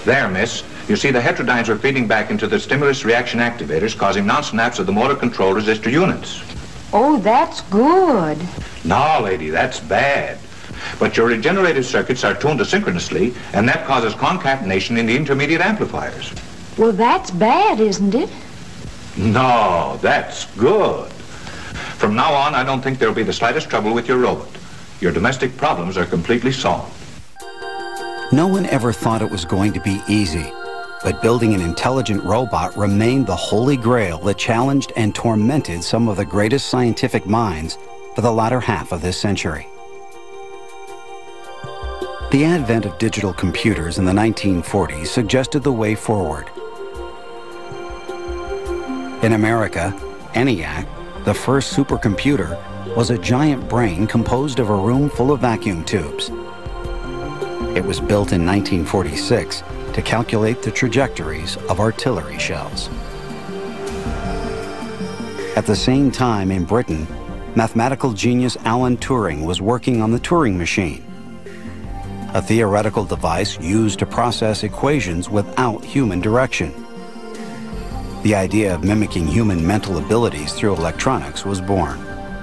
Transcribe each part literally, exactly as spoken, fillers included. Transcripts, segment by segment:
There, miss. You see, the heterodynes were feeding back into the stimulus reaction activators, causing non-snaps of the motor control resistor units. Oh, that's good. No, lady, that's bad. But your regenerative circuits are tuned asynchronously, and that causes concatenation in the intermediate amplifiers. Well, that's bad, isn't it? No, that's good. From now on, I don't think there'll be the slightest trouble with your robot. Your domestic problems are completely solved. No one ever thought it was going to be easy, but building an intelligent robot remained the holy grail that challenged and tormented some of the greatest scientific minds for the latter half of this century. The advent of digital computers in the nineteen forties suggested the way forward. In America, ENIAC, the first supercomputer, was a giant brain composed of a room full of vacuum tubes. It was built in nineteen forty-six to calculate the trajectories of artillery shells. At the same time in Britain, mathematical genius Alan Turing was working on the Turing machine, a theoretical device used to process equations without human direction. The idea of mimicking human mental abilities through electronics was born.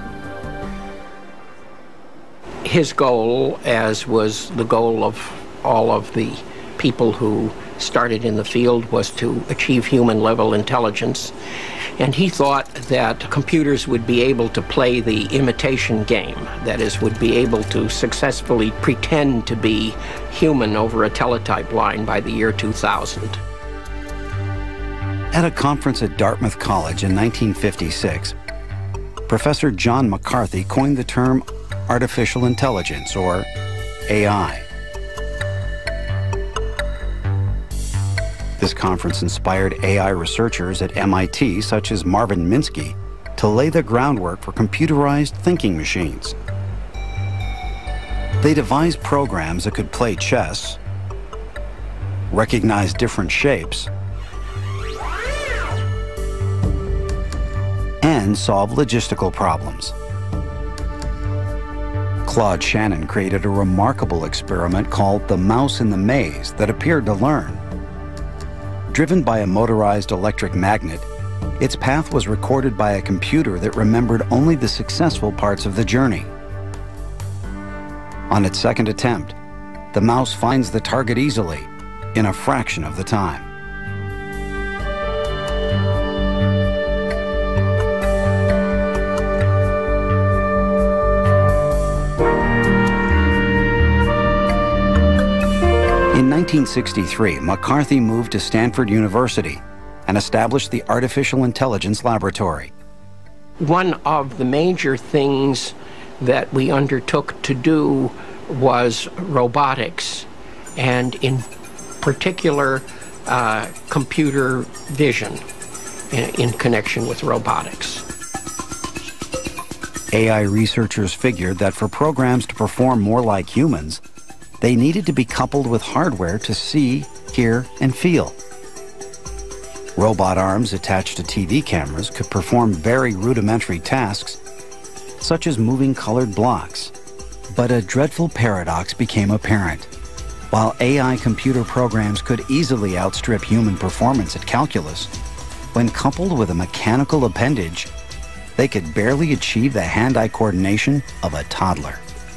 His goal, as was the goal of all of the people who started in the field, was to achieve human-level intelligence. And he thought that computers would be able to play the imitation game, that is, would be able to successfully pretend to be human over a teletype line by the year two thousand. At a conference at Dartmouth College in nineteen fifty-six, Professor John McCarthy coined the term artificial intelligence, or A I. This conference inspired A I researchers at M I T, such as Marvin Minsky, to lay the groundwork for computerized thinking machines. They devised programs that could play chess, recognize different shapes, and solve logistical problems. Claude Shannon created a remarkable experiment called the mouse in the maze that appeared to learn. Driven by a motorized electric magnet, its path was recorded by a computer that remembered only the successful parts of the journey. On its second attempt, the mouse finds the target easily, in a fraction of the time. In nineteen sixty-three, McCarthy moved to Stanford University and established the Artificial Intelligence Laboratory. One of the major things that we undertook to do was robotics, and in particular, uh, computer vision in, in connection with robotics. A I researchers figured that for programs to perform more like humans, they needed to be coupled with hardware to see, hear, and feel. Robot arms attached to T V cameras could perform very rudimentary tasks, such as moving colored blocks. But a dreadful paradox became apparent. While A I computer programs could easily outstrip human performance at calculus, when coupled with a mechanical appendage, they could barely achieve the hand-eye coordination of a toddler.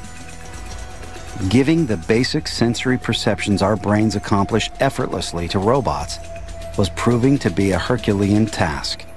Giving the basic sensory perceptions our brains accomplish effortlessly to robots was proving to be a Herculean task.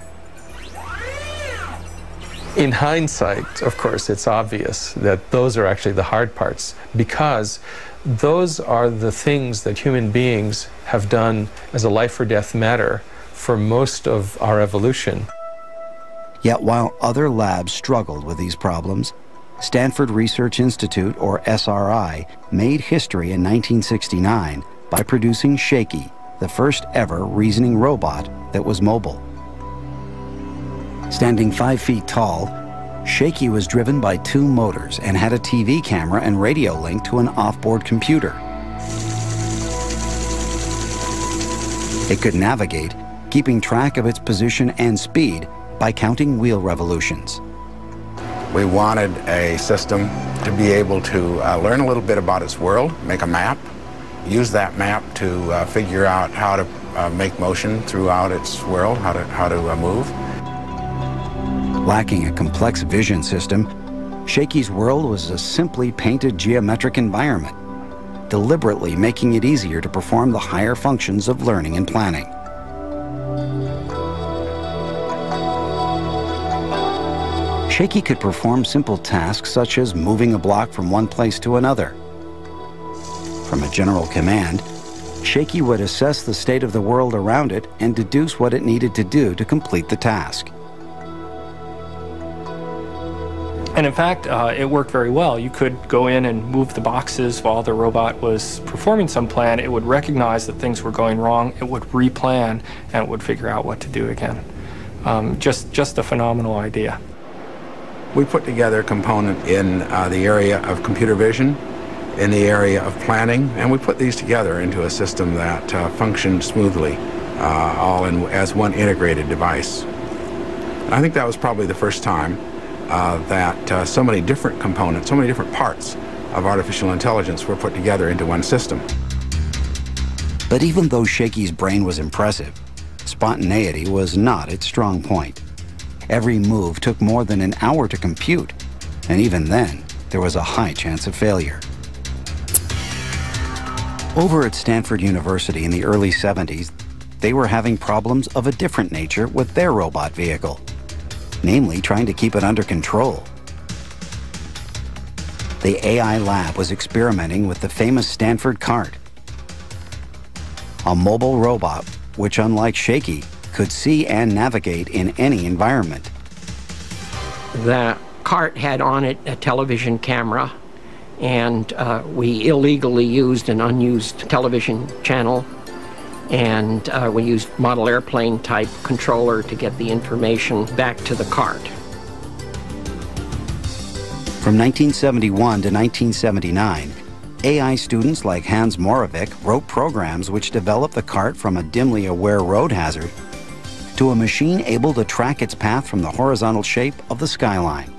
In hindsight, of course, it's obvious that those are actually the hard parts, because those are the things that human beings have done as a life or death matter for most of our evolution. Yet while other labs struggled with these problems, Stanford Research Institute, or S R I, made history in nineteen sixty-nine by producing Shaky, the first ever reasoning robot that was mobile. Standing five feet tall, Shaky was driven by two motors and had a T V camera and radio link to an off-board computer. It could navigate, keeping track of its position and speed by counting wheel revolutions. We wanted a system to be able to uh, learn a little bit about its world, make a map, use that map to uh, figure out how to uh, make motion throughout its world, how to, how to uh, move. Lacking a complex vision system, Shaky's world was a simply painted geometric environment, deliberately making it easier to perform the higher functions of learning and planning. Shaky could perform simple tasks such as moving a block from one place to another. From a general command, Shaky would assess the state of the world around it and deduce what it needed to do to complete the task. And in fact, uh, it worked very well. You could go in and move the boxes while the robot was performing some plan. It would recognize that things were going wrong, it would replan, and it would figure out what to do again. Um, just, just a phenomenal idea. We put together a component in uh, the area of computer vision, in the area of planning, and we put these together into a system that uh, functioned smoothly, uh, all in, as one integrated device. And I think that was probably the first time uh, that uh, so many different components, so many different parts of artificial intelligence were put together into one system. But even though Shaky's brain was impressive, spontaneity was not its strong point. Every move took more than an hour to compute, and even then, there was a high chance of failure. Over at Stanford University in the early seventies, they were having problems of a different nature with their robot vehicle, namely trying to keep it under control. The A I lab was experimenting with the famous Stanford Cart, a mobile robot which, unlike Shaky, could see and navigate in any environment. The cart had on it a television camera, and uh, we illegally used an unused television channel, and uh, we used model airplane type controller to get the information back to the cart. From nineteen seventy-one to nineteen seventy-nine, A I students like Hans Moravec wrote programs which developed the cart from a dimly aware road hazard to a machine able to track its path from the horizontal shape of the skyline.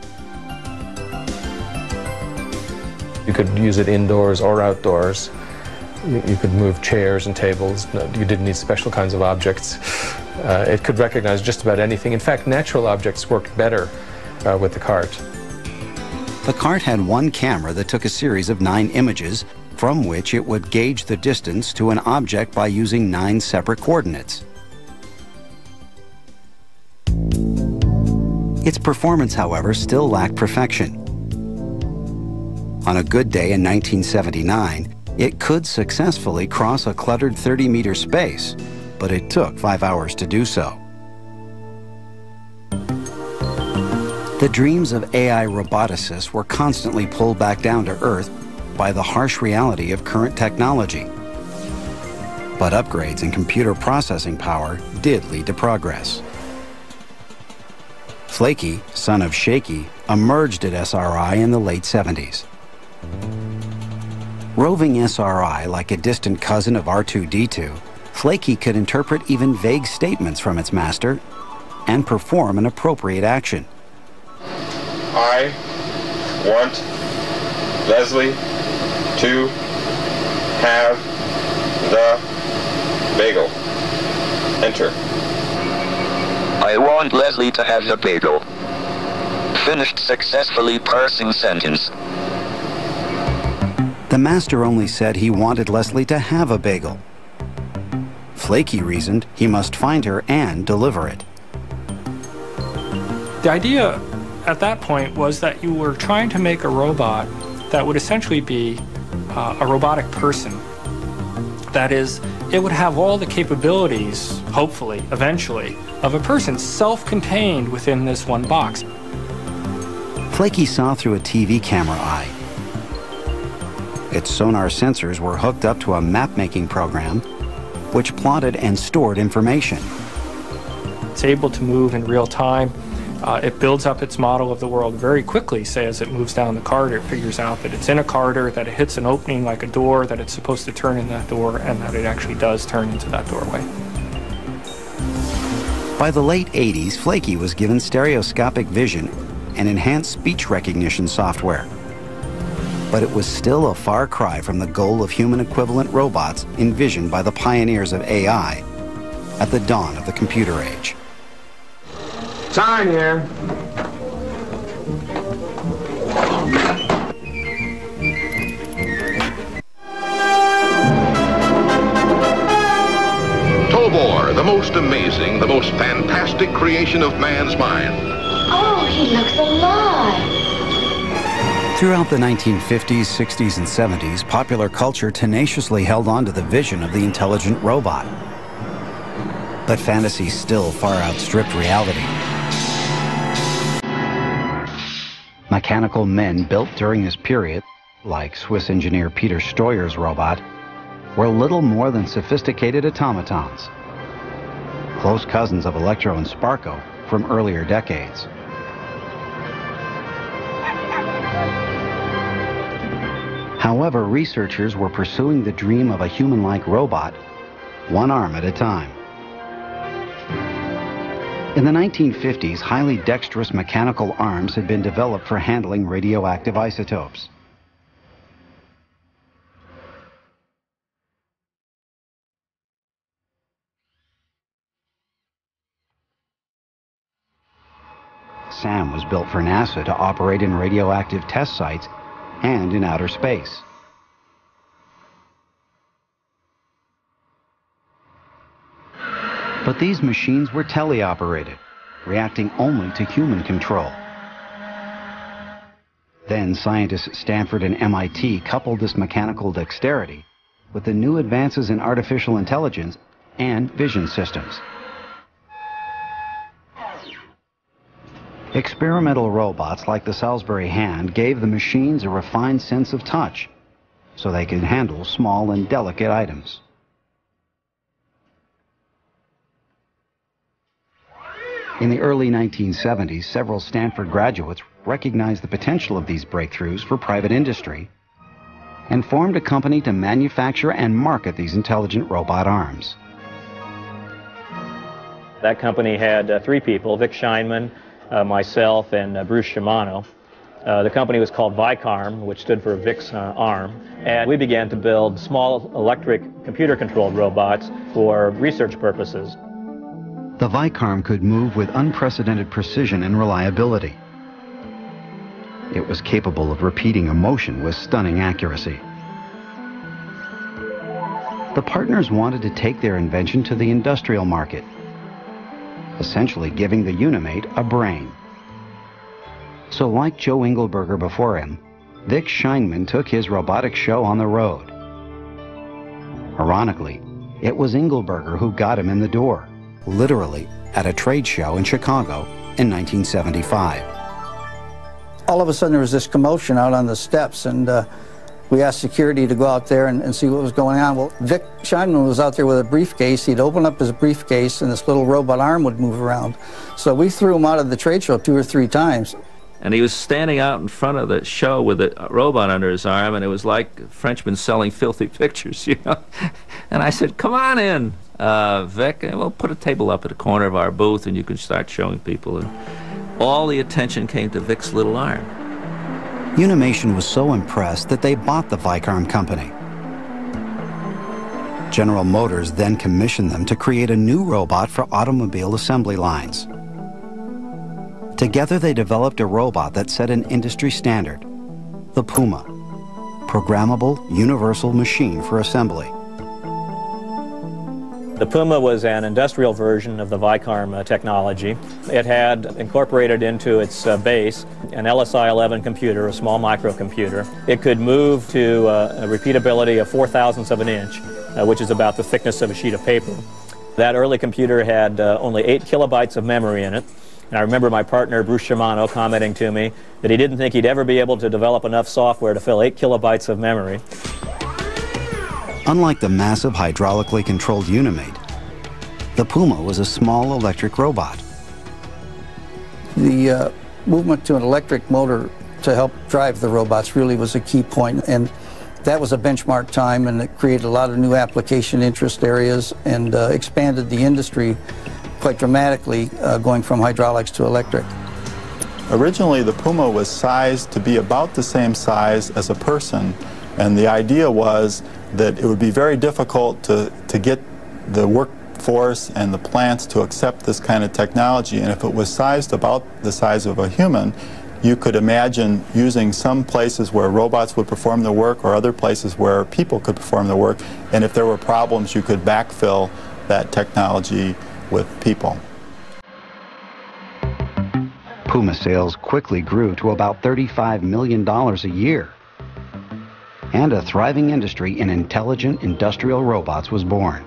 You could use it indoors or outdoors. You, you could move chairs and tables. No, you didn't need special kinds of objects. Uh, it could recognize just about anything. In fact, natural objects worked better uh, with the cart. The cart had one camera that took a series of nine images from which it would gauge the distance to an object by using nine separate coordinates. Its performance, however, still lacked perfection. On a good day in nineteen seventy-nine, it could successfully cross a cluttered thirty meter space, but it took five hours to do so. The dreams of A I roboticists were constantly pulled back down to earth by the harsh reality of current technology. But upgrades in computer processing power did lead to progress. Flaky, son of Shaky, emerged at S R I in the late seventies. Roving S R I like a distant cousin of R two D two, Flaky could interpret even vague statements from its master and perform an appropriate action. I want Leslie to have the bagel. Enter. I want Leslie to have the bagel. Finished successfully parsing sentence. The master only said he wanted Leslie to have a bagel. Flaky reasoned he must find her and deliver it. The idea at that point was that you were trying to make a robot that would essentially be uh, a robotic person. That is, it would have all the capabilities, hopefully, eventually, of a person self-contained within this one box. Flaky saw through a T V camera eye. Its sonar sensors were hooked up to a map-making program which plotted and stored information. It's able to move in real time. Uh, it builds up its model of the world very quickly. Say, as it moves down the corridor, it figures out that it's in a corridor, that it hits an opening like a door, that it's supposed to turn in that door, and that it actually does turn into that doorway. By the late eighties, Flaky was given stereoscopic vision and enhanced speech recognition software. But it was still a far cry from the goal of human-equivalent robots envisioned by the pioneers of A I at the dawn of the computer age. Sign here. Tobor, the most amazing, the most fantastic creation of man's mind. Oh, he looks alive. Throughout the nineteen fifties, sixties, and seventies, popular culture tenaciously held on to the vision of the intelligent robot. But fantasy still far outstripped reality. Mechanical men built during this period, like Swiss engineer Peter Steuer's robot, were little more than sophisticated automatons, close cousins of Electro and Sparko from earlier decades. However, researchers were pursuing the dream of a human-like robot, one arm at a time. In the nineteen fifties, highly dexterous mechanical arms had been developed for handling radioactive isotopes. SAM was built for NASA to operate in radioactive test sites and in outer space. But these machines were teleoperated, reacting only to human control. Then scientists at Stanford and M I T coupled this mechanical dexterity with the new advances in artificial intelligence and vision systems. Experimental robots like the Salisbury Hand gave the machines a refined sense of touch, so they could handle small and delicate items. In the early nineteen seventies, several Stanford graduates recognized the potential of these breakthroughs for private industry and formed a company to manufacture and market these intelligent robot arms. That company had uh, three people, Vic Scheinman, uh, myself, and uh, Bruce Shimano. Uh, the company was called Vicarm, which stood for Vic's uh, arm, and we began to build small electric computer-controlled robots for research purposes. The Vicarm could move with unprecedented precision and reliability. It was capable of repeating a motion with stunning accuracy. The partners wanted to take their invention to the industrial market, essentially giving the Unimate a brain. So like Joe Engelberger before him, Vic Scheinman took his robotic show on the road. Ironically, it was Engelberger who got him in the door, literally at a trade show in Chicago in nineteen seventy-five. All of a sudden there was this commotion out on the steps, and uh, we asked security to go out there and, and see what was going on. Well, Vic Scheinman was out there with a briefcase. He'd open up his briefcase and this little robot arm would move around. So we threw him out of the trade show two or three times. And he was standing out in front of the show with a robot under his arm, and it was like a Frenchman selling filthy pictures, you know. And I said, come on in, uh, Vic, and we'll put a table up at the corner of our booth and you can start showing people. And all the attention came to Vic's little arm. Unimation was so impressed that they bought the Vicarm company. General Motors then commissioned them to create a new robot for automobile assembly lines. Together they developed a robot that set an industry standard, the Puma, Programmable Universal Machine for Assembly. The Puma was an industrial version of the Vicarm uh, technology. It had incorporated into its uh, base an L S I eleven computer, a small microcomputer. It could move to uh, a repeatability of four thousandths of an inch, uh, which is about the thickness of a sheet of paper. That early computer had uh, only eight kilobytes of memory in it. And I remember my partner, Bruce Shimano, commenting to me that he didn't think he'd ever be able to develop enough software to fill eight kilobytes of memory. Unlike the massive hydraulically controlled Unimate, the Puma was a small electric robot. The uh, movement to an electric motor to help drive the robots really was a key point, and that was a benchmark time, and it created a lot of new application interest areas and uh, expanded the industry quite dramatically, uh, going from hydraulics to electric. Originally, the Puma was sized to be about the same size as a person, and the idea was that it would be very difficult to, to get the workforce and the plants to accept this kind of technology, and if it was sized about the size of a human, you could imagine using some places where robots would perform the work or other places where people could perform the work, and if there were problems, you could backfill that technology with people. Puma sales quickly grew to about thirty-five million dollars a year, and a thriving industry in intelligent industrial robots was born.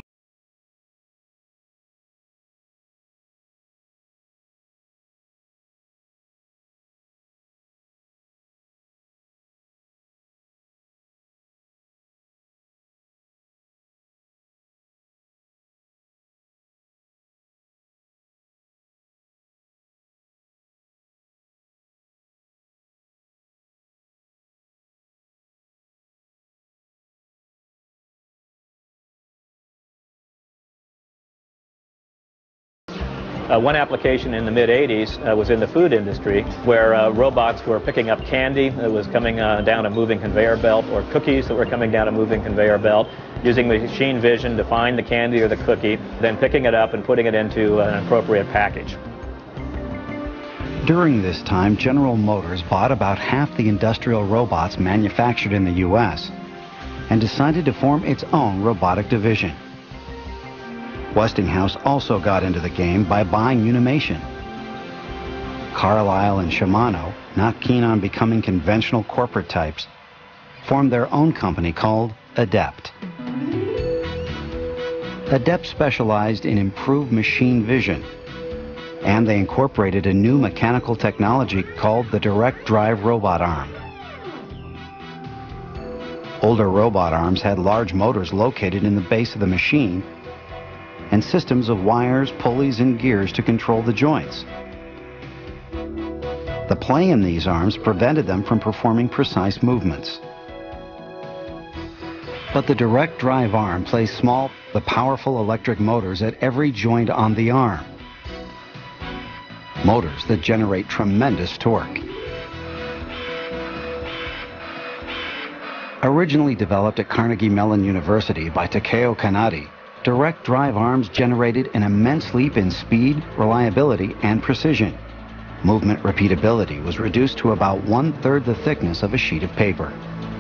Uh, one application in the mid eighties uh, was in the food industry, where uh, robots were picking up candy that was coming uh, down a moving conveyor belt, or cookies that were coming down a moving conveyor belt, using machine vision to find the candy or the cookie, then picking it up and putting it into an appropriate package. During this time, General Motors bought about half the industrial robots manufactured in the U S and decided to form its own robotic division. Westinghouse also got into the game by buying Unimation. Carlyle and Shimano, not keen on becoming conventional corporate types, formed their own company called Adept. Adept specialized in improved machine vision, and they incorporated a new mechanical technology called the direct drive robot arm. Older robot arms had large motors located in the base of the machine and systems of wires, pulleys, and gears to control the joints. The play in these arms prevented them from performing precise movements. But the direct drive arm placed small but powerful electric motors at every joint on the arm. Motors that generate tremendous torque. Originally developed at Carnegie Mellon University by Takeo Kanade, direct drive arms generated an immense leap in speed, reliability, and precision. Movement repeatability was reduced to about one-third the thickness of a sheet of paper.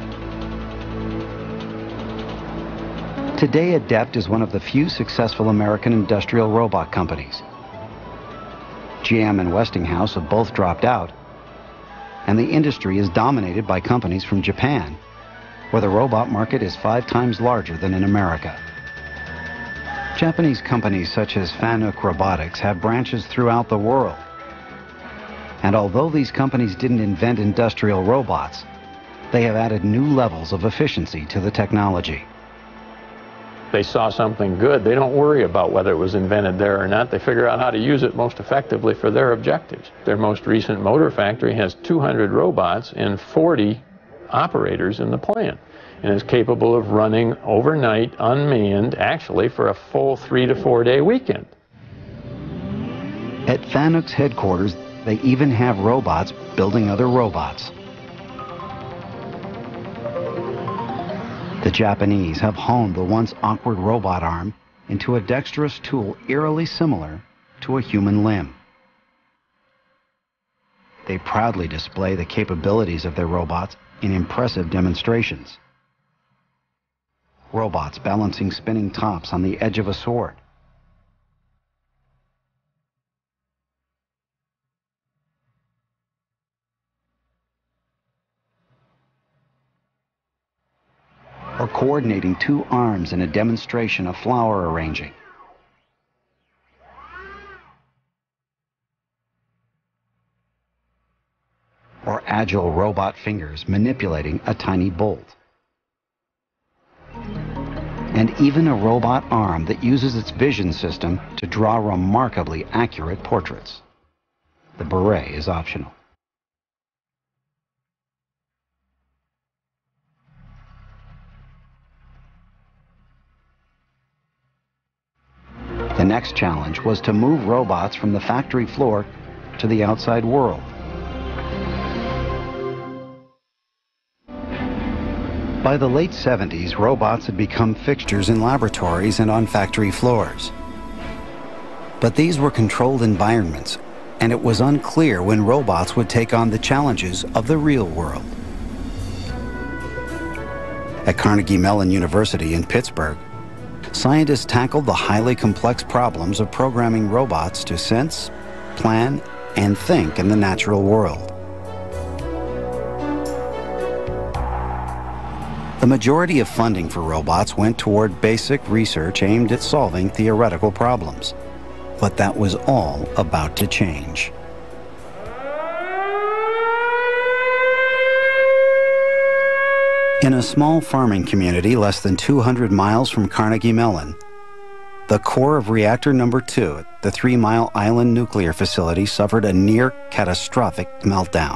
Today, Adept is one of the few successful American industrial robot companies. G M and Westinghouse have both dropped out, and the industry is dominated by companies from Japan, where the robot market is five times larger than in America. Japanese companies such as Fanuc Robotics have branches throughout the world. And although these companies didn't invent industrial robots, they have added new levels of efficiency to the technology. They saw something good. They don't worry about whether it was invented there or not. They figure out how to use it most effectively for their objectives. Their most recent motor factory has two hundred robots and forty operators in the plant, and is capable of running overnight, unmanned, actually for a full three to four day weekend. At Fanuc's headquarters, they even have robots building other robots. The Japanese have honed the once awkward robot arm into a dexterous tool eerily similar to a human limb. They proudly display the capabilities of their robots in impressive demonstrations. Robots balancing spinning tops on the edge of a sword. Or coordinating two arms in a demonstration of flower arranging. Or agile robot fingers manipulating a tiny bolt. And even a robot arm that uses its vision system to draw remarkably accurate portraits. The beret is optional. The next challenge was to move robots from the factory floor to the outside world. By the late seventies, robots had become fixtures in laboratories and on factory floors. But these were controlled environments, and it was unclear when robots would take on the challenges of the real world. At Carnegie Mellon University in Pittsburgh, scientists tackled the highly complex problems of programming robots to sense, plan, and think in the natural world. The majority of funding for robots went toward basic research aimed at solving theoretical problems. But that was all about to change. In a small farming community less than two hundred miles from Carnegie Mellon, the core of reactor number two at the Three Mile Island nuclear facility suffered a near catastrophic meltdown.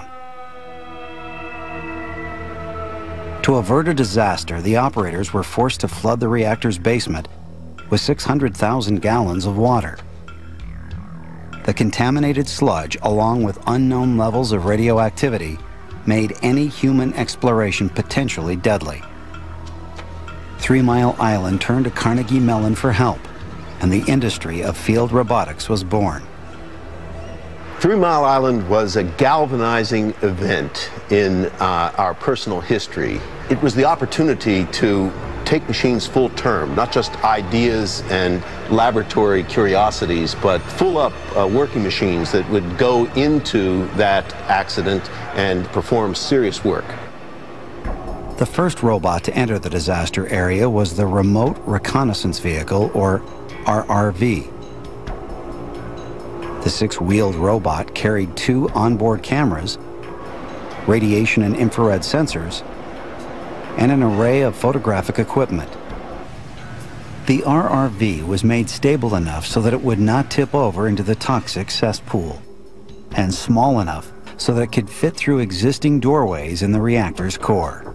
To avert a disaster, the operators were forced to flood the reactor's basement with six hundred thousand gallons of water. The contaminated sludge, along with unknown levels of radioactivity, made any human exploration potentially deadly. Three Mile Island turned to Carnegie Mellon for help, and the industry of field robotics was born. Three Mile Island was a galvanizing event in uh, our personal history. It was the opportunity to take machines full term, not just ideas and laboratory curiosities, but full up uh, working machines that would go into that accident and perform serious work. The first robot to enter the disaster area was the Remote Reconnaissance Vehicle, or R R V. The six-wheeled robot carried two onboard cameras, radiation and infrared sensors, and an array of photographic equipment. The R R V was made stable enough so that it would not tip over into the toxic cesspool, and small enough so that it could fit through existing doorways in the reactor's core.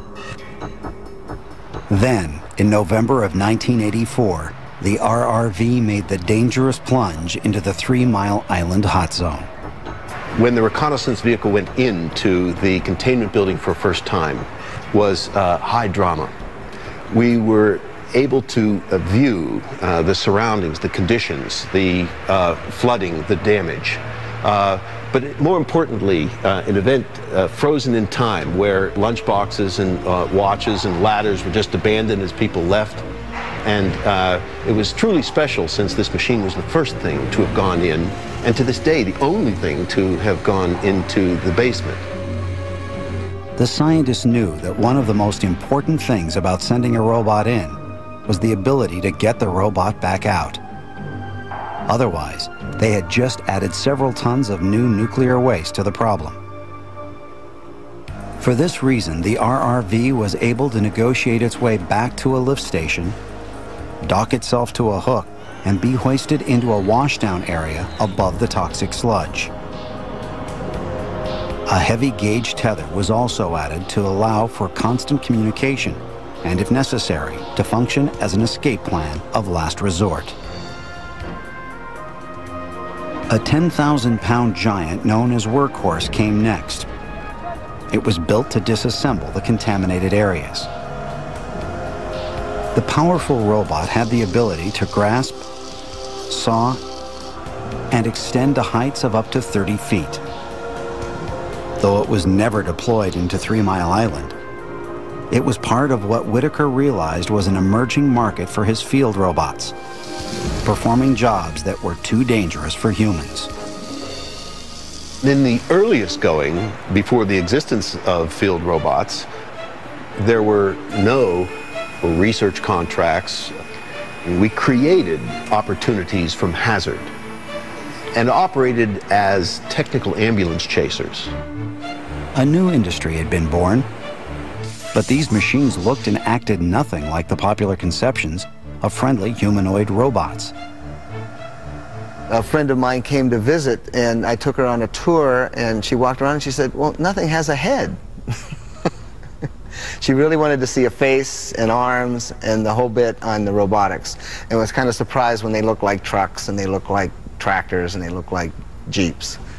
Then, in November of nineteen eighty-four, the R R V made the dangerous plunge into the Three Mile Island hot zone. When the reconnaissance vehicle went into the containment building for the first time, was uh, high drama. We were able to uh, view uh, the surroundings, the conditions, the uh, flooding, the damage. Uh, but more importantly, uh, an event uh, frozen in time where lunchboxes and uh, watches and ladders were just abandoned as people left. And uh, it was truly special, since this machine was the first thing to have gone in, and to this day, the only thing to have gone into the basement. The scientists knew that one of the most important things about sending a robot in was the ability to get the robot back out. Otherwise, they had just added several tons of new nuclear waste to the problem. For this reason, the R R V was able to negotiate its way back to a lift station, dock itself to a hook, and be hoisted into a washdown area above the toxic sludge. A heavy gauge tether was also added to allow for constant communication and, if necessary, to function as an escape plan of last resort. A ten thousand pound giant known as Workhorse came next. It was built to disassemble the contaminated areas. The powerful robot had the ability to grasp, saw, and extend to heights of up to thirty feet. Though it was never deployed into Three Mile Island, it was part of what Whitaker realized was an emerging market for his field robots, performing jobs that were too dangerous for humans. In the earliest going, before the existence of field robots, there were no research contracts. We created opportunities from hazard and operated as technical ambulance chasers. A new industry had been born, but these machines looked and acted nothing like the popular conceptions of friendly humanoid robots. A friend of mine came to visit, and I took her on a tour, and she walked around and she said, well, nothing has a head. She really wanted to see a face and arms and the whole bit on the robotics, and was kind of surprised when they look like trucks and they look like tractors and they look like Jeeps.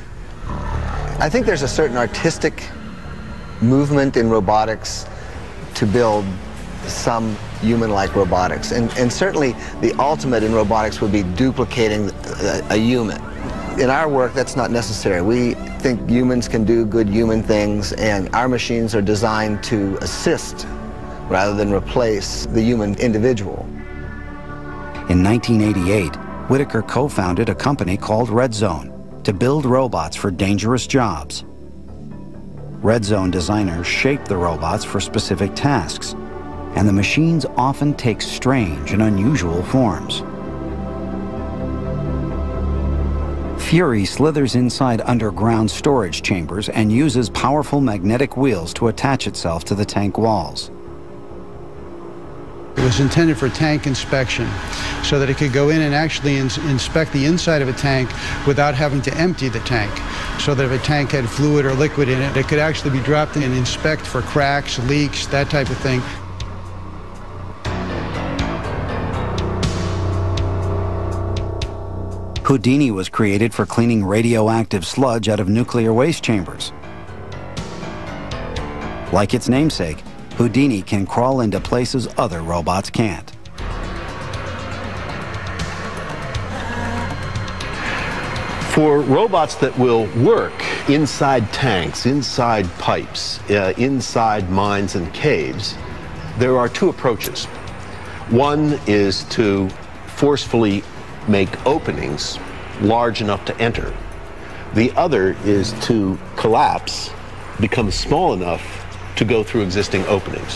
I think there's a certain artistic movement in robotics to build some human-like robotics. And, and certainly the ultimate in robotics would be duplicating a, a human. In our work, that's not necessary. We think humans can do good human things, and our machines are designed to assist rather than replace the human individual. In nineteen eighty-eight, Whitaker co-founded a company called RedZone to build robots for dangerous jobs. RedZone designers shape the robots for specific tasks, and the machines often take strange and unusual forms. Fury slithers inside underground storage chambers and uses powerful magnetic wheels to attach itself to the tank walls. It was intended for tank inspection, so that it could go in and actually ins inspect the inside of a tank without having to empty the tank, so that if a tank had fluid or liquid in it, it could actually be dropped in and inspect for cracks, leaks, that type of thing. Houdini was created for cleaning radioactive sludge out of nuclear waste chambers. Like its namesake, Houdini can crawl into places other robots can't. For robots that will work inside tanks, inside pipes, uh, inside mines and caves, there are two approaches. One is to forcefully make openings large enough to enter. The other is to collapse, become small enough to go through existing openings.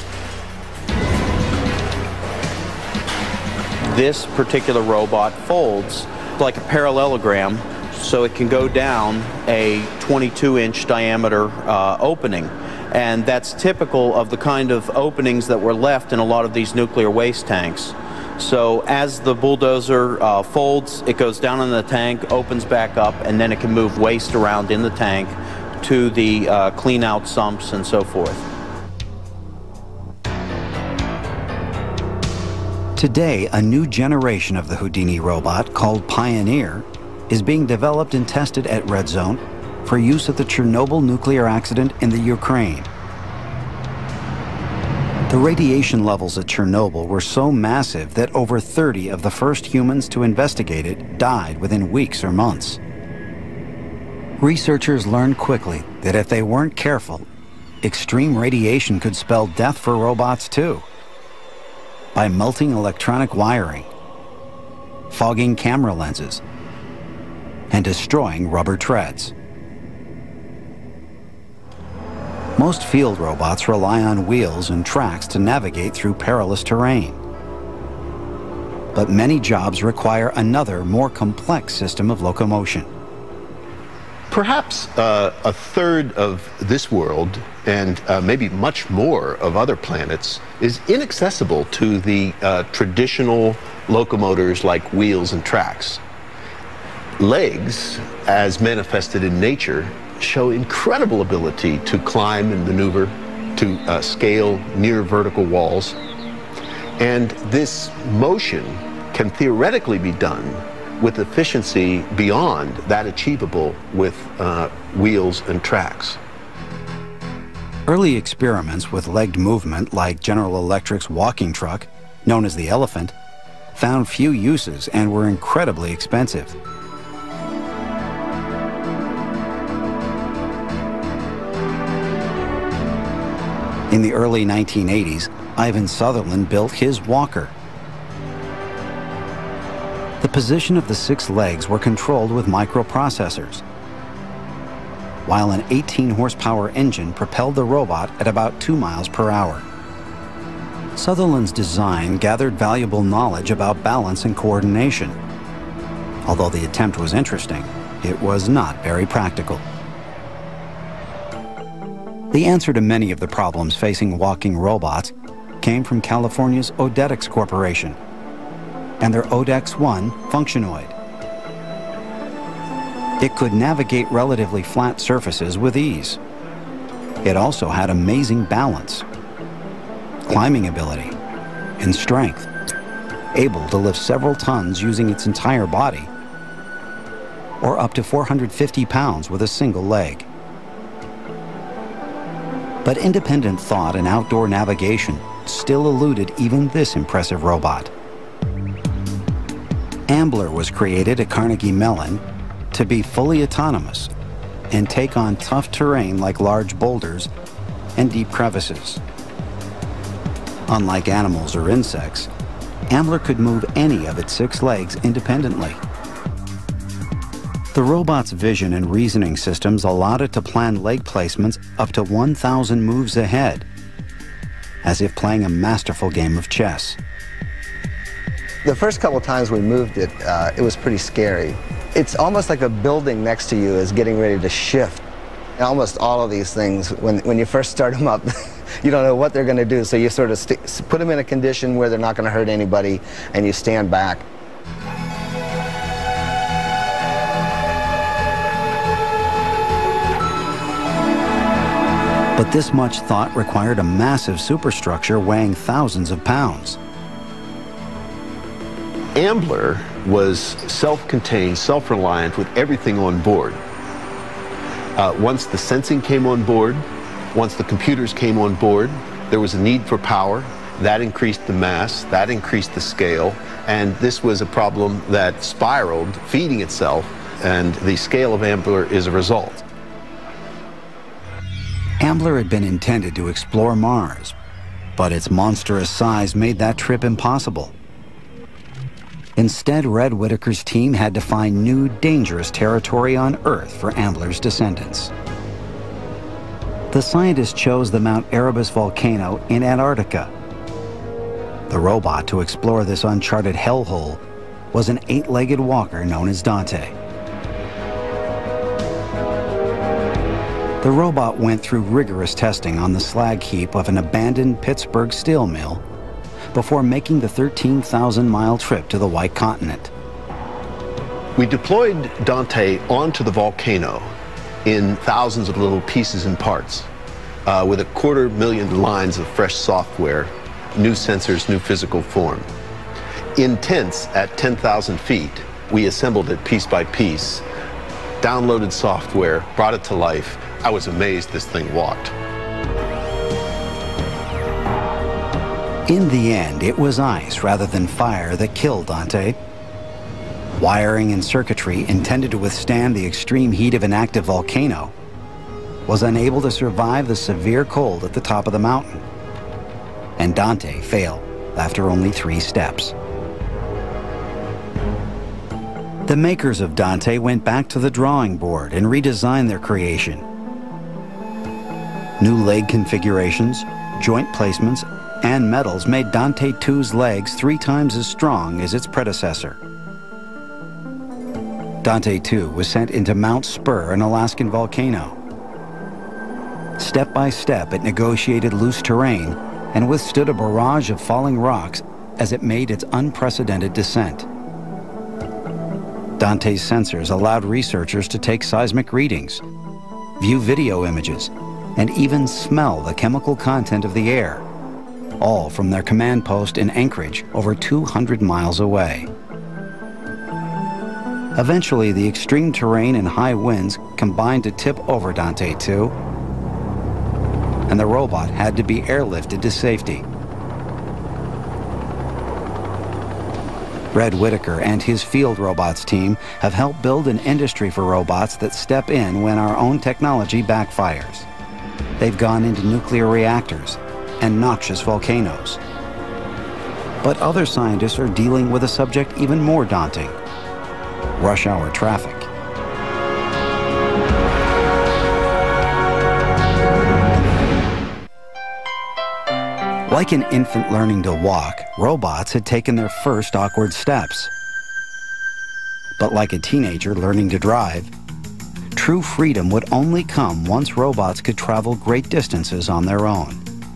This particular robot folds like a parallelogram, so it can go down a twenty-two inch diameter uh, opening. And that's typical of the kind of openings that were left in a lot of these nuclear waste tanks. So as the bulldozer uh, folds, it goes down in the tank, opens back up, and then it can move waste around in the tank to the uh, clean out sumps and so forth. Today, a new generation of the Houdini robot, called Pioneer, is being developed and tested at RedZone for use at the Chernobyl nuclear accident in the Ukraine. The radiation levels at Chernobyl were so massive that over thirty of the first humans to investigate it died within weeks or months. Researchers learned quickly that if they weren't careful, extreme radiation could spell death for robots too. By melting electronic wiring, fogging camera lenses, and destroying rubber treads. Most field robots rely on wheels and tracks to navigate through perilous terrain. But many jobs require another, more complex system of locomotion. Perhaps uh, a third of this world, and uh, maybe much more of other planets, is inaccessible to the uh, traditional locomotors like wheels and tracks. Legs, as manifested in nature, show incredible ability to climb and maneuver, to uh, scale near vertical walls. And this motion can theoretically be done with efficiency beyond that achievable with uh, wheels and tracks. Early experiments with legged movement, like General Electric's walking truck, known as the Elephant, found few uses and were incredibly expensive. In the early nineteen eighties, Ivan Sutherland built his walker. The position of the six legs were controlled with microprocessors, while an eighteen horsepower engine propelled the robot at about two miles per hour. Sutherland's design gathered valuable knowledge about balance and coordination. Although the attempt was interesting, it was not very practical. The answer to many of the problems facing walking robots came from California's Odetics Corporation and their Odex one Functionoid. It could navigate relatively flat surfaces with ease. It also had amazing balance, climbing ability, and strength, able to lift several tons using its entire body. or up to four hundred fifty pounds with a single leg. But independent thought and outdoor navigation still eluded even this impressive robot. Ambler was created at Carnegie Mellon to be fully autonomous and take on tough terrain like large boulders and deep crevices. Unlike animals or insects, Ambler could move any of its six legs independently. The robot's vision and reasoning systems allowed it to plan leg placements up to one thousand moves ahead, as if playing a masterful game of chess. The first couple times we moved it, uh, it was pretty scary. It's almost like a building next to you is getting ready to shift. Almost all of these things, when, when you first start them up, you don't know what they're going to do, so you sort of put them in a condition where they're not going to hurt anybody, and you stand back. But this much thought required a massive superstructure weighing thousands of pounds. Ambler was self-contained, self-reliant with everything on board. Uh, once the sensing came on board, once the computers came on board, there was a need for power. That increased the mass, that increased the scale, and this was a problem that spiraled, feeding itself, and the scale of Ambler is a result. Ambler had been intended to explore Mars, but its monstrous size made that trip impossible. Instead, Red Whittaker's team had to find new, dangerous territory on Earth for Ambler's descendants. The scientists chose the Mount Erebus volcano in Antarctica. The robot to explore this uncharted hellhole was an eight-legged walker known as Dante. The robot went through rigorous testing on the slag heap of an abandoned Pittsburgh steel mill before making the thirteen thousand mile trip to the White Continent. We deployed Dante onto the volcano in thousands of little pieces and parts uh, with a quarter million lines of fresh software, new sensors, new physical form. In tents at ten thousand feet, we assembled it piece by piece, downloaded software, brought it to life. I was amazed this thing walked. In the end, it was ice rather than fire that killed Dante. Wiring and circuitry intended to withstand the extreme heat of an active volcano was unable to survive the severe cold at the top of the mountain. And Dante failed after only three steps. The makers of Dante went back to the drawing board and redesigned their creation. New leg configurations, joint placements, and metals made Dante two's legs three times as strong as its predecessor. Dante two was sent into Mount Spur, an Alaskan volcano. Step by step, it negotiated loose terrain and withstood a barrage of falling rocks as it made its unprecedented descent. Dante's sensors allowed researchers to take seismic readings, view video images, and even smell the chemical content of the air, all from their command post in Anchorage, over two hundred miles away. Eventually, the extreme terrain and high winds combined to tip over Dante two, and the robot had to be airlifted to safety. Red Whittaker and his field robots team have helped build an industry for robots that step in when our own technology backfires. They've gone into nuclear reactors and noxious volcanoes. But other scientists are dealing with a subject even more daunting: rush hour traffic. Like an infant learning to walk, robots had taken their first awkward steps. But like a teenager learning to drive, true freedom would only come once robots could travel great distances on their own.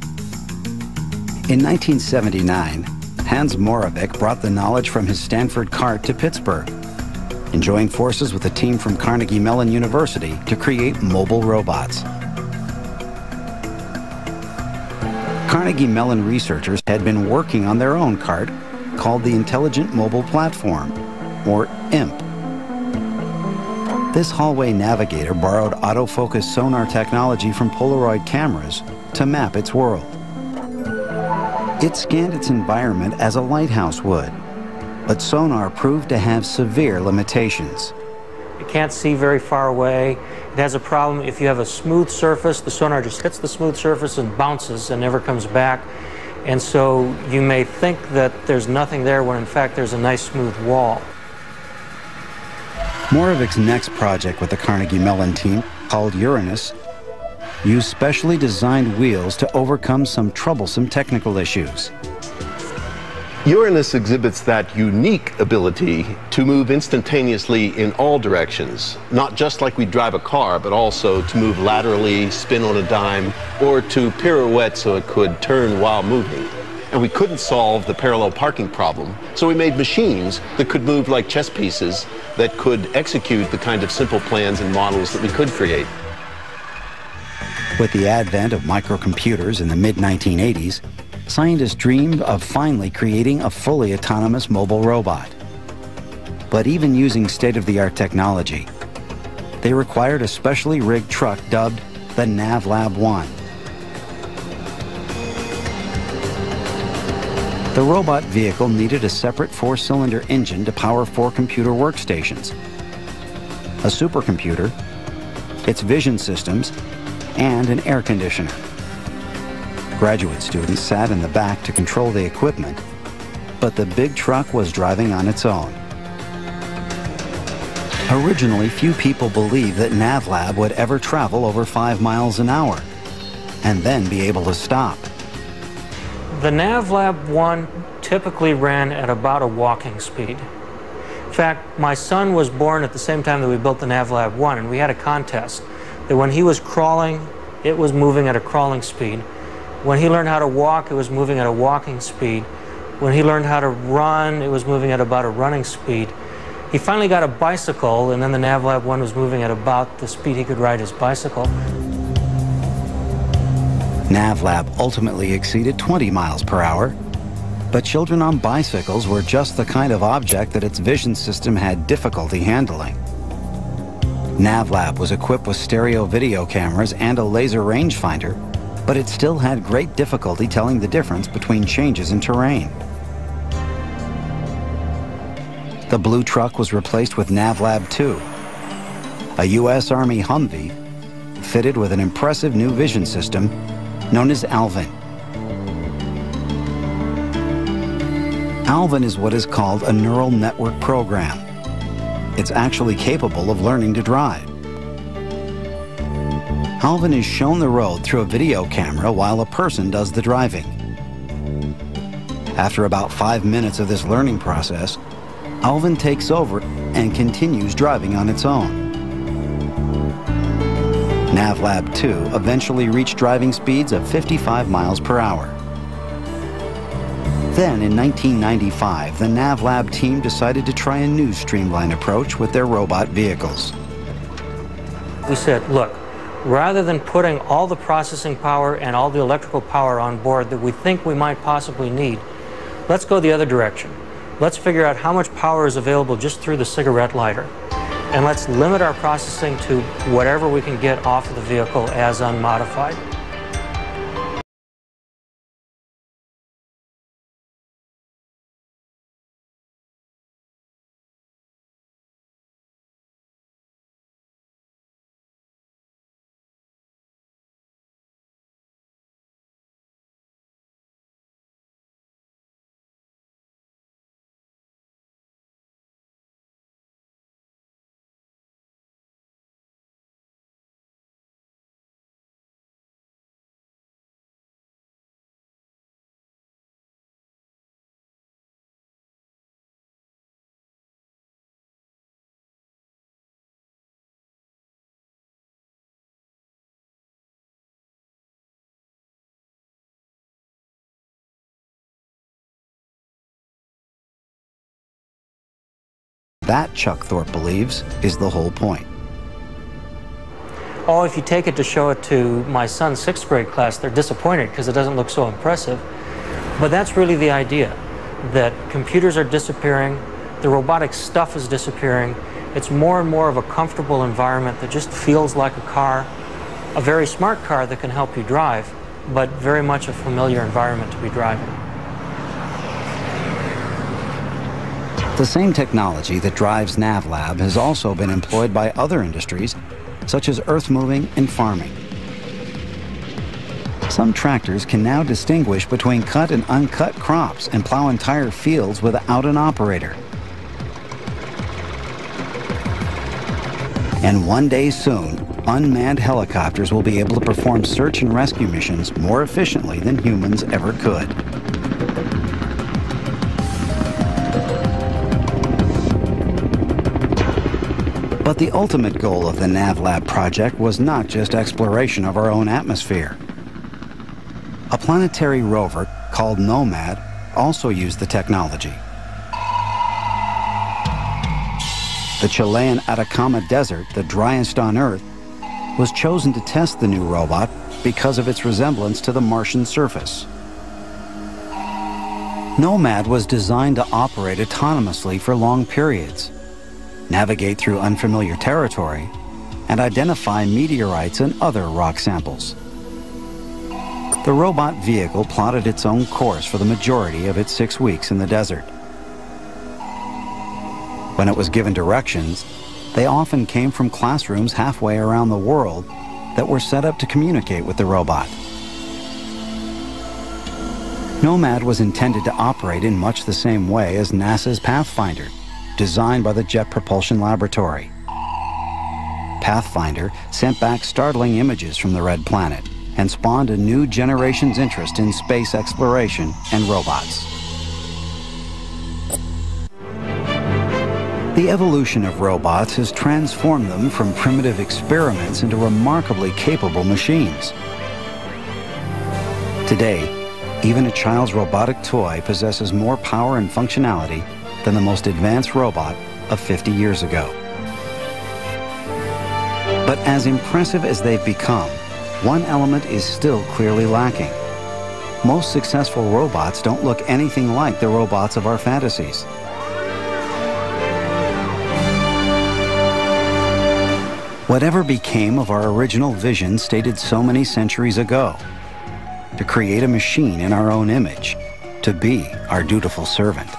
In nineteen seventy-nine, Hans Moravec brought the knowledge from his Stanford cart to Pittsburgh and joined forces with a team from Carnegie Mellon University to create mobile robots. Carnegie Mellon researchers had been working on their own cart called the Intelligent Mobile Platform, or I M P. This hallway navigator borrowed autofocus sonar technology from Polaroid cameras to map its world. It scanned its environment as a lighthouse would, but sonar proved to have severe limitations. It can't see very far away. It has a problem if you have a smooth surface, the sonar just hits the smooth surface and bounces and never comes back. And so you may think that there's nothing there when in fact there's a nice smooth wall. Moravec's next project with the Carnegie Mellon team, called Uranus, used specially designed wheels to overcome some troublesome technical issues. Uranus exhibits that unique ability to move instantaneously in all directions, not just like we drive a car, but also to move laterally, spin on a dime, or to pirouette so it could turn while moving. And we couldn't solve the parallel parking problem, so we made machines that could move like chess pieces that could execute the kind of simple plans and models that we could create. With the advent of microcomputers in the mid nineteen eighties, scientists dreamed of finally creating a fully autonomous mobile robot. But even using state-of-the-art technology, they required a specially rigged truck dubbed the NavLab one. The robot vehicle needed a separate four-cylinder engine to power four computer workstations, a supercomputer, its vision systems, and an air conditioner. Graduate students sat in the back to control the equipment, but the big truck was driving on its own. Originally, few people believed that NavLab would ever travel over five miles an hour and then be able to stop. The NavLab one typically ran at about a walking speed. In fact, my son was born at the same time that we built the NavLab one, and we had a contest that when he was crawling, it was moving at a crawling speed. When he learned how to walk, it was moving at a walking speed. When he learned how to run, it was moving at about a running speed. He finally got a bicycle, and then the NavLab one was moving at about the speed he could ride his bicycle. NavLab ultimately exceeded twenty miles per hour, but children on bicycles were just the kind of object that its vision system had difficulty handling. NavLab was equipped with stereo video cameras and a laser rangefinder, but it still had great difficulty telling the difference between changes in terrain. The blue truck was replaced with NavLab two, a U S Army Humvee fitted with an impressive new vision system known as Alvin. Alvin is what is called a neural network program. It's actually capable of learning to drive. Alvin is shown the road through a video camera while a person does the driving. After about five minutes of this learning process, Alvin takes over and continues driving on its own. NavLab two eventually reached driving speeds of fifty-five miles per hour. Then, in nineteen ninety-five, the NavLab team decided to try a new streamlined approach with their robot vehicles. We said, look, rather than putting all the processing power and all the electrical power on board that we think we might possibly need, let's go the other direction. Let's figure out how much power is available just through the cigarette lighter. And let's limit our processing to whatever we can get off of the vehicle as unmodified. That, Chuck Thorpe believes, is the whole point. Oh, if you take it to show it to my son's sixth grade class, they're disappointed because it doesn't look so impressive. But that's really the idea, that computers are disappearing, the robotic stuff is disappearing, It's more and more of a comfortable environment that just feels like a car, a very smart car that can help you drive, but very much a familiar environment to be driving. The same technology that drives NavLab has also been employed by other industries, such as earth-moving and farming. Some tractors can now distinguish between cut and uncut crops and plow entire fields without an operator. And one day soon, unmanned helicopters will be able to perform search and rescue missions more efficiently than humans ever could. But the ultimate goal of the NavLab project was not just exploration of our own atmosphere. A planetary rover called Nomad also used the technology. The Chilean Atacama Desert, the driest on Earth, was chosen to test the new robot because of its resemblance to the Martian surface. Nomad was designed to operate autonomously for long periods, navigate through unfamiliar territory, and identify meteorites and other rock samples. The robot vehicle plotted its own course for the majority of its six weeks in the desert. When it was given directions, they often came from classrooms halfway around the world that were set up to communicate with the robot. Nomad was intended to operate in much the same way as NASA's Pathfinder, designed by the Jet Propulsion Laboratory. Pathfinder sent back startling images from the Red Planet and spawned a new generation's interest in space exploration and robots. The evolution of robots has transformed them from primitive experiments into remarkably capable machines. Today, even a child's robotic toy possesses more power and functionality than the most advanced robot of fifty years ago. But as impressive as they've become, one element is still clearly lacking. Most successful robots don't look anything like the robots of our fantasies. Whatever became of our original vision stated so many centuries ago, to create a machine in our own image, to be our dutiful servant.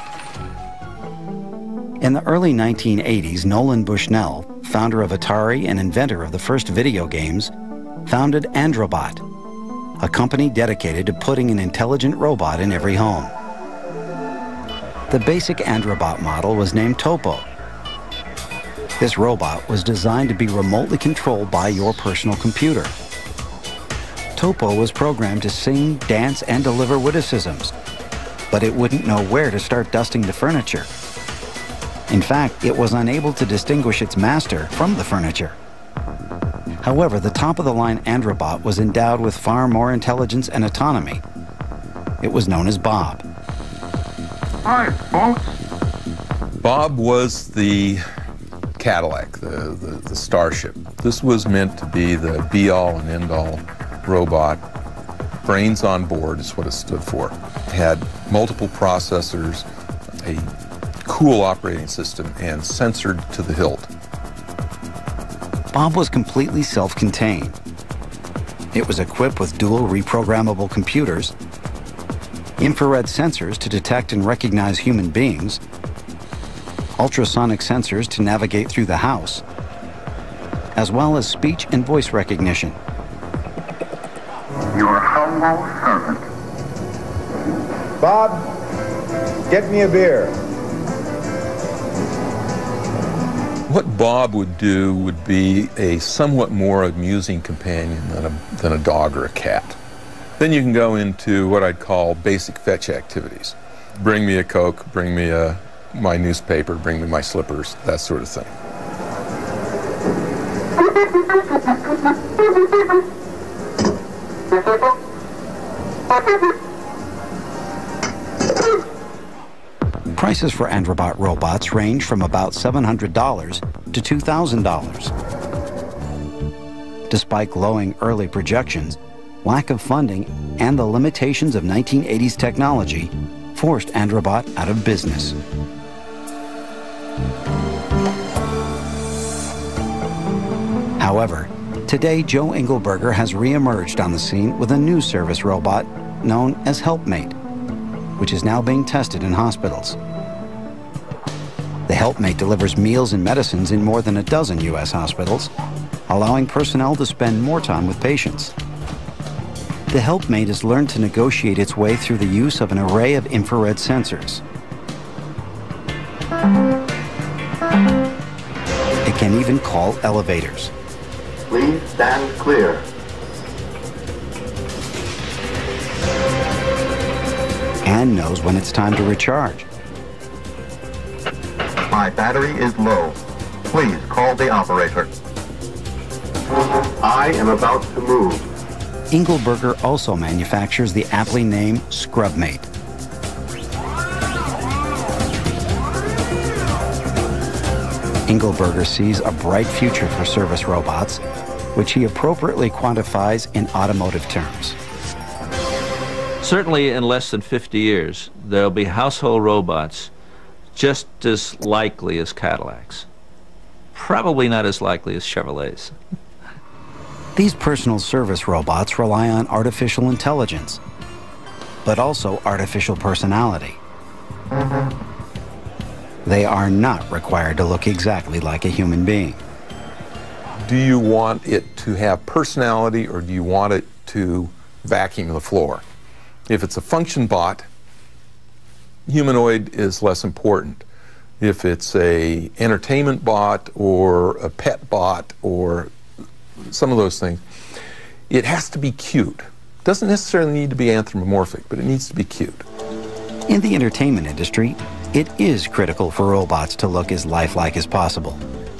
In the early nineteen eighties, Nolan Bushnell, founder of Atari and inventor of the first video games, founded Androbot, a company dedicated to putting an intelligent robot in every home. The basic Androbot model was named Topo. This robot was designed to be remotely controlled by your personal computer. Topo was programmed to sing, dance, and deliver witticisms, but it wouldn't know where to start dusting the furniture. In fact, it was unable to distinguish its master from the furniture. However, the top-of-the-line Androbot was endowed with far more intelligence and autonomy. It was known as Bob. Hi, folks. Bob was the Cadillac, the, the, the Starship. This was meant to be the be-all and end-all robot. Brains on board is what it stood for. It had multiple processors, a cool operating system, and censored to the hilt. Bob was completely self-contained. It was equipped with dual reprogrammable computers, infrared sensors to detect and recognize human beings, ultrasonic sensors to navigate through the house, as well as speech and voice recognition. Your humble servant. Bob, get me a beer. What Bob would do would be a somewhat more amusing companion than a, than a dog or a cat. Then you can go into what I'd call basic fetch activities. Bring me a Coke, bring me a, my newspaper, bring me my slippers, that sort of thing. Prices for Androbot robots range from about seven hundred dollars to two thousand dollars. Despite glowing early projections, lack of funding and the limitations of nineteen eighties technology forced Androbot out of business. However, today Joe Engelberger has re-emerged on the scene with a new service robot known as Helpmate, which is now being tested in hospitals. The Helpmate delivers meals and medicines in more than a dozen U S hospitals, allowing personnel to spend more time with patients. The Helpmate has learned to negotiate its way through the use of an array of infrared sensors. It can even call elevators. Please stand clear. And knows when it's time to recharge. My battery is low. Please call the operator. I am about to move. Engelberger also manufactures the aptly named Scrubmate. Engelberger sees a bright future for service robots, which he appropriately quantifies in automotive terms. Certainly in less than fifty years, there'll be household robots just as likely as Cadillacs. Probably not as likely as Chevrolets. These personal service robots rely on artificial intelligence, but also artificial personality. They are not required to look exactly like a human being. Do you want it to have personality, or do you want it to vacuum the floor? If it's a function bot, humanoid is less important. If it's a entertainment bot or a pet bot or some of those things, it has to be cute. Doesn't necessarily need to be anthropomorphic, but it needs to be cute. In the entertainment industry, it is critical for robots to look as lifelike as possible.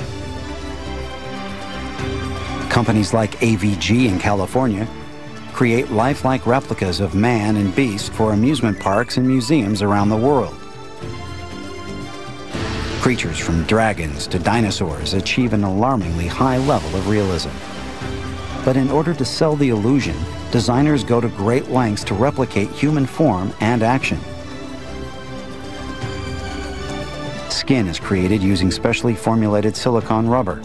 Companies like A V G in California create lifelike replicas of man and beast for amusement parks and museums around the world. Creatures from dragons to dinosaurs achieve an alarmingly high level of realism. But in order to sell the illusion, designers go to great lengths to replicate human form and action. Skin is created using specially formulated silicone rubber.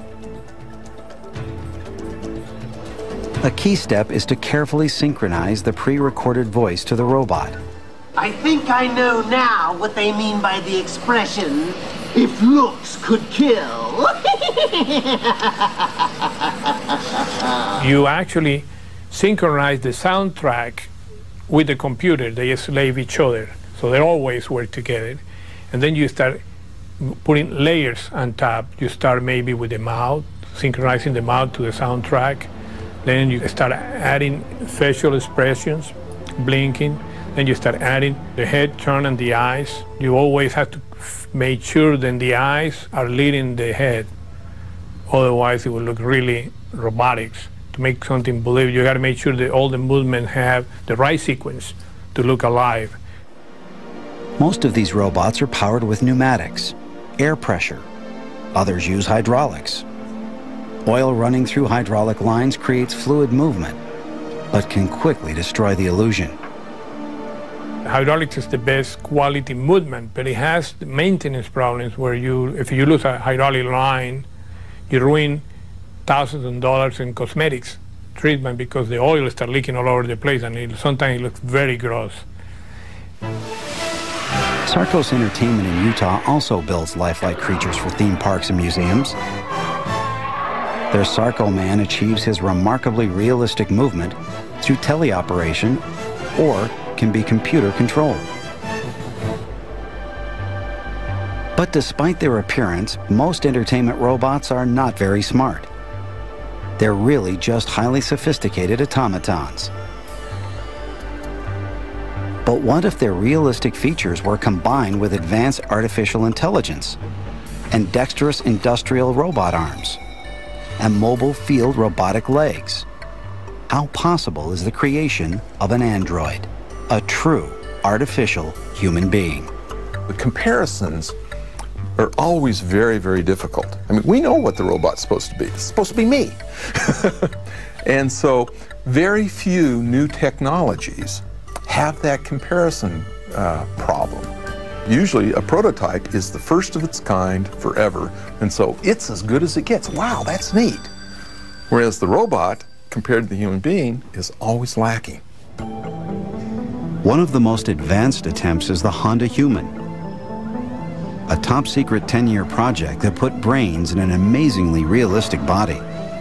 A key step is to carefully synchronize the pre-recorded voice to the robot. I think I know now what they mean by the expression, if looks could kill. You actually synchronize the soundtrack with the computer. They slave each other, so they always work together. And then you start putting layers on top. You start maybe with the mouth, synchronizing the mouth to the soundtrack. Then you start adding facial expressions, blinking. Then you start adding the head turn and the eyes. You always have to make sure that the eyes are leading the head. Otherwise, it will look really robotics. To make something believable, you got to make sure that all the movements have the right sequence to look alive. Most of these robots are powered with pneumatics, air pressure. Others use hydraulics. Oil running through hydraulic lines creates fluid movement, but can quickly destroy the illusion. Hydraulics is the best quality movement, but it has the maintenance problems where you, if you lose a hydraulic line, you ruin thousands of dollars in cosmetics treatment because the oil starts leaking all over the place, and it, sometimes it looks very gross. Sarcos Entertainment in Utah also builds lifelike creatures for theme parks and museums. Their Sarco Man achieves his remarkably realistic movement through teleoperation or can be computer controlled. But despite their appearance, most entertainment robots are not very smart. They're really just highly sophisticated automatons. But what if their realistic features were combined with advanced artificial intelligence and dexterous industrial robot arms and mobile field robotic legs? How possible is the creation of an android, a true artificial human being? The comparisons are always very, very difficult. I mean, we know what the robot's supposed to be. It's supposed to be me. And so very few new technologies have that comparison uh, problem. Usually a prototype is the first of its kind forever, and so it's as good as it gets. Wow, that's neat. Whereas the robot, compared to the human being, is always lacking. One of the most advanced attempts is the Honda Human, a top-secret ten-year project that put brains in an amazingly realistic body.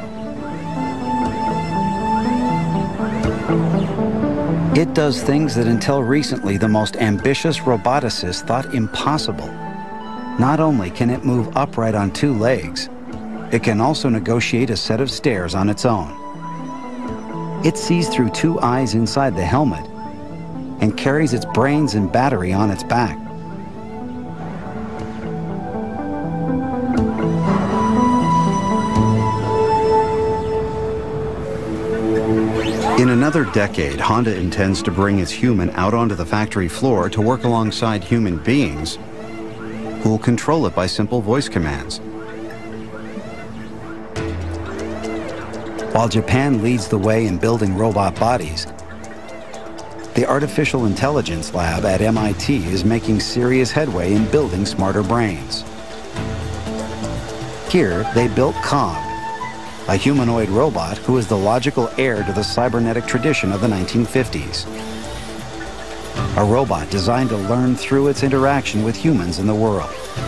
It does things that until recently the most ambitious roboticists thought impossible. Not only can it move upright on two legs, it can also negotiate a set of stairs on its own. It sees through two eyes inside the helmet and carries its brains and battery on its back. In another decade, Honda intends to bring its human out onto the factory floor to work alongside human beings who will control it by simple voice commands. While Japan leads the way in building robot bodies, the Artificial Intelligence Lab at M I T is making serious headway in building smarter brains. Here, they built Cog, a humanoid robot who is the logical heir to the cybernetic tradition of the nineteen fifties. A robot designed to learn through its interaction with humans in the world.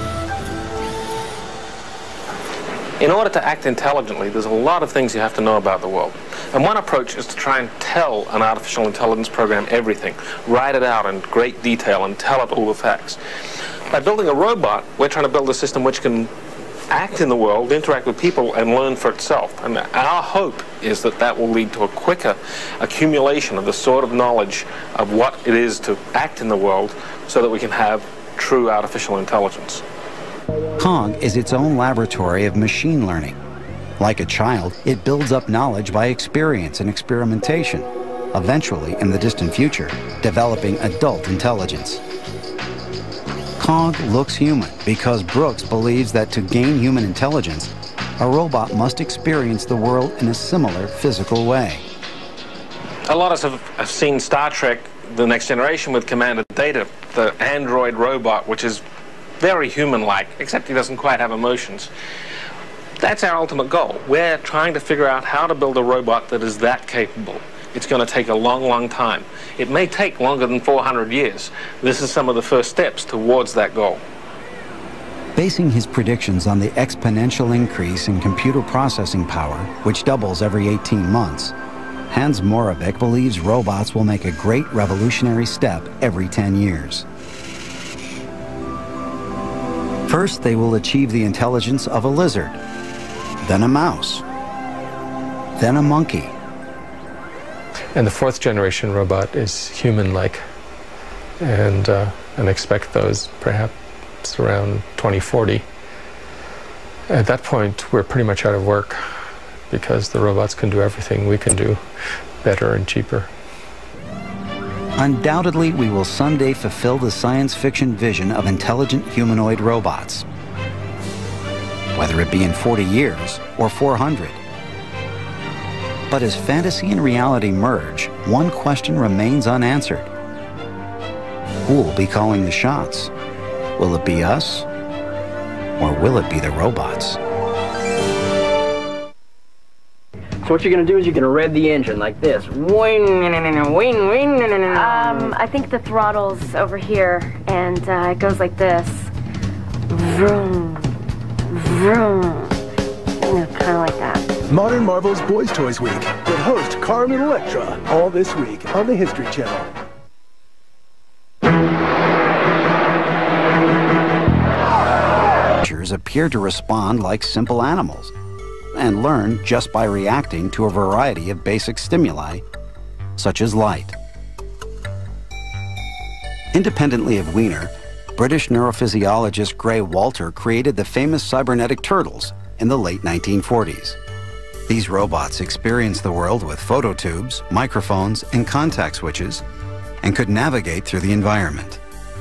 In order to act intelligently, there's a lot of things you have to know about the world. And one approach is to try and tell an artificial intelligence program everything, write it out in great detail and tell it all the facts. By building a robot, we're trying to build a system which can act in the world, interact with people, and learn for itself. And our hope is that that will lead to a quicker accumulation of the sort of knowledge of what it is to act in the world so that we can have true artificial intelligence. Cog is its own laboratory of machine learning. Like a child, it builds up knowledge by experience and experimentation, eventually, in the distant future, developing adult intelligence. Cog looks human because Brooks believes that to gain human intelligence, a robot must experience the world in a similar physical way. A lot of us have, have seen Star Trek: The Next Generation with Commander Data, the android robot, which is very human-like, except he doesn't quite have emotions. That's our ultimate goal. We're trying to figure out how to build a robot that is that capable. It's going to take a long, long time. It may take longer than four hundred years. This is some of the first steps towards that goal. Basing his predictions on the exponential increase in computer processing power, which doubles every eighteen months, Hans Moravec believes robots will make a great revolutionary step every ten years. First, they will achieve the intelligence of a lizard, then a mouse, then a monkey. And the fourth generation robot is human-like, and, uh, and expect those perhaps around twenty forty. At that point, we're pretty much out of work because the robots can do everything we can do better and cheaper. Undoubtedly, we will someday fulfill the science fiction vision of intelligent humanoid robots, whether it be in forty years or four hundred. But as fantasy and reality merge, one question remains unanswered. Who will be calling the shots? Will it be us, or will it be the robots? So what you're going to do is you're going to rev the engine like this. Um, I think the throttle's over here, and uh, it goes like this. Vroom, vroom. Kind of like that. Modern Marvel's Boys Toys Week with host Carmen Electra, all this week on the History Channel. Creatures appear to respond like simple animals and learn just by reacting to a variety of basic stimuli, such as light. Independently of Wiener, British neurophysiologist Gray Walter created the famous cybernetic turtles in the late nineteen forties. These robots experienced the world with phototubes, microphones, and contact switches, and could navigate through the environment.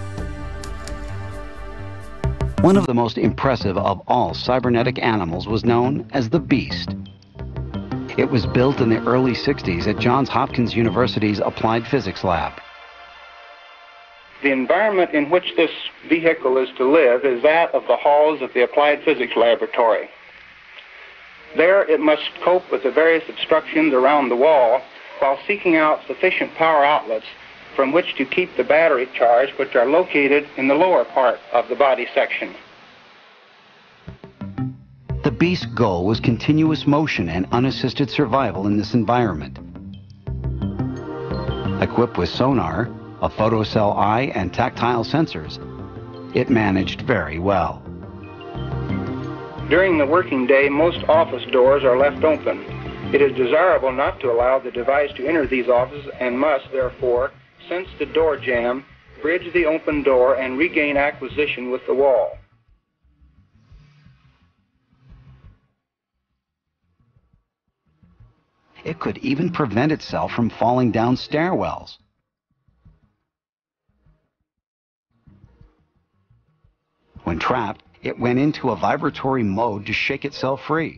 One of the most impressive of all cybernetic animals was known as the Beast. It was built in the early sixties at Johns Hopkins University's Applied Physics Lab. The environment in which this vehicle is to live is that of the halls of the Applied Physics Laboratory. There it must cope with the various obstructions around the wall while seeking out sufficient power outlets from which to keep the battery charged, which are located in the lower part of the body section. The beast's goal was continuous motion and unassisted survival in this environment. Equipped with sonar, a photocell eye, and tactile sensors, it managed very well. During the working day, most office doors are left open. It is desirable not to allow the device to enter these offices and must, therefore, sense the door jamb, bridge the open door, and regain acquisition with the wall. It could even prevent itself from falling down stairwells. When trapped, it went into a vibratory mode to shake itself free.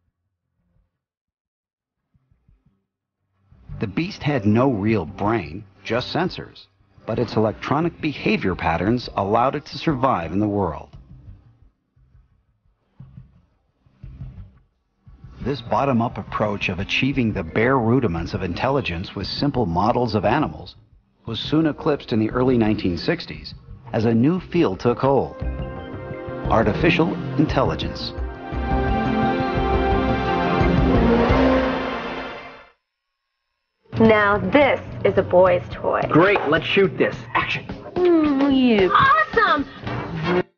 The beast had no real brain, just sensors, but its electronic behavior patterns allowed it to survive in the world. This bottom-up approach of achieving the bare rudiments of intelligence with simple models of animals was soon eclipsed in the early nineteen sixties as a new field took hold: artificial intelligence. Now this is a boy's toy. Great, let's shoot this. Action. Mm, yeah. Awesome!